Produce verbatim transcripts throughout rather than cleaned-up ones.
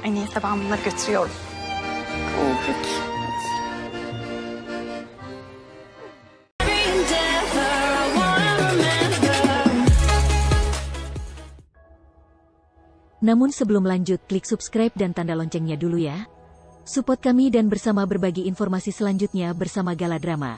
En niyeyse ben bunları götürüyorum. Tamam peki. Namun sebelum lanjut, klik subscribe dan tanda loncengnya dulu ya. Support kami dan bersama berbagi informasi selanjutnya bersama Gala Drama.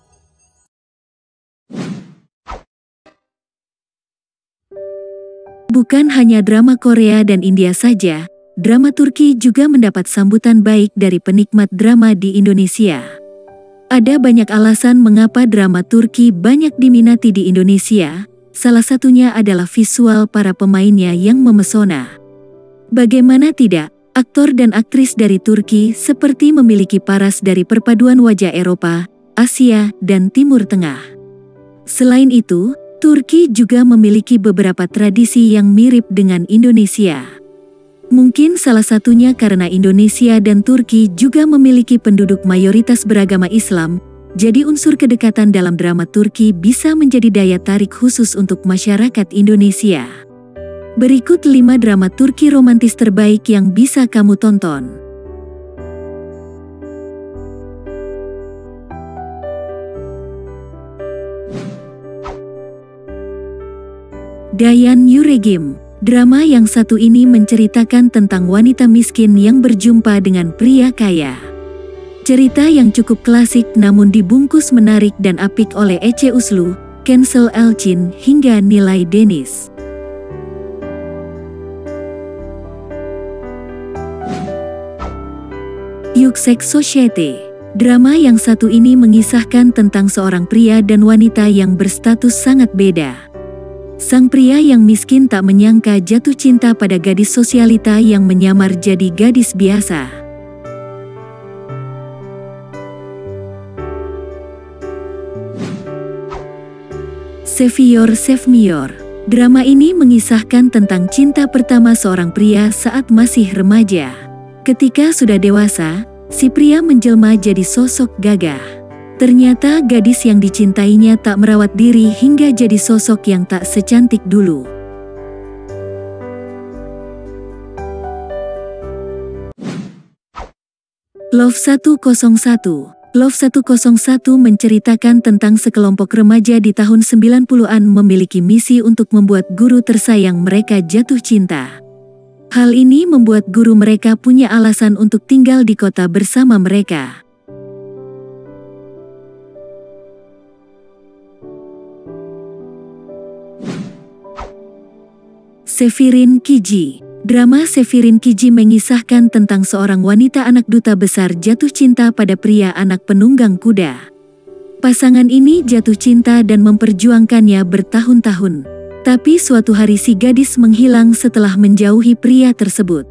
Bukan hanya drama Korea dan India saja, drama Turki juga mendapat sambutan baik dari penikmat drama di Indonesia. Ada banyak alasan mengapa drama Turki banyak diminati di Indonesia, salah satunya adalah visual para pemainnya yang memesona. Bagaimana tidak, aktor dan aktris dari Turki seperti memiliki paras dari perpaduan wajah Eropa, Asia, dan Timur Tengah. Selain itu, Turki juga memiliki beberapa tradisi yang mirip dengan Indonesia. Mungkin salah satunya karena Indonesia dan Turki juga memiliki penduduk mayoritas beragama Islam, jadi unsur kedekatan dalam drama Turki bisa menjadi daya tarik khusus untuk masyarakat Indonesia. Berikut lima drama Turki romantis terbaik yang bisa kamu tonton. Dayan Yüreğim. Drama yang satu ini menceritakan tentang wanita miskin yang berjumpa dengan pria kaya. Cerita yang cukup klasik namun dibungkus menarik dan apik oleh Ece Uslu, Kensel Elçin hingga Nilay Deniz. Yüksek Society. Drama yang satu ini mengisahkan tentang seorang pria dan wanita yang berstatus sangat beda. Sang pria yang miskin tak menyangka jatuh cinta pada gadis sosialita yang menyamar jadi gadis biasa. Seviyor Sevmiyor. Drama ini mengisahkan tentang cinta pertama seorang pria saat masih remaja. Ketika sudah dewasa, si pria menjelma jadi sosok gagah. Ternyata gadis yang dicintainya tak merawat diri hingga jadi sosok yang tak secantik dulu. Love seratus satu. Love seratus satu menceritakan tentang sekelompok remaja di tahun sembilan puluhan memiliki misi untuk membuat guru tersayang mereka jatuh cinta. Hal ini membuat guru mereka punya alasan untuk tinggal di kota bersama mereka. Sevirin Kiji. Drama Sevirin Kiji mengisahkan tentang seorang wanita anak duta besar jatuh cinta pada pria anak penunggang kuda. Pasangan ini jatuh cinta dan memperjuangkannya bertahun-tahun. Tapi suatu hari si gadis menghilang setelah menjauhi pria tersebut.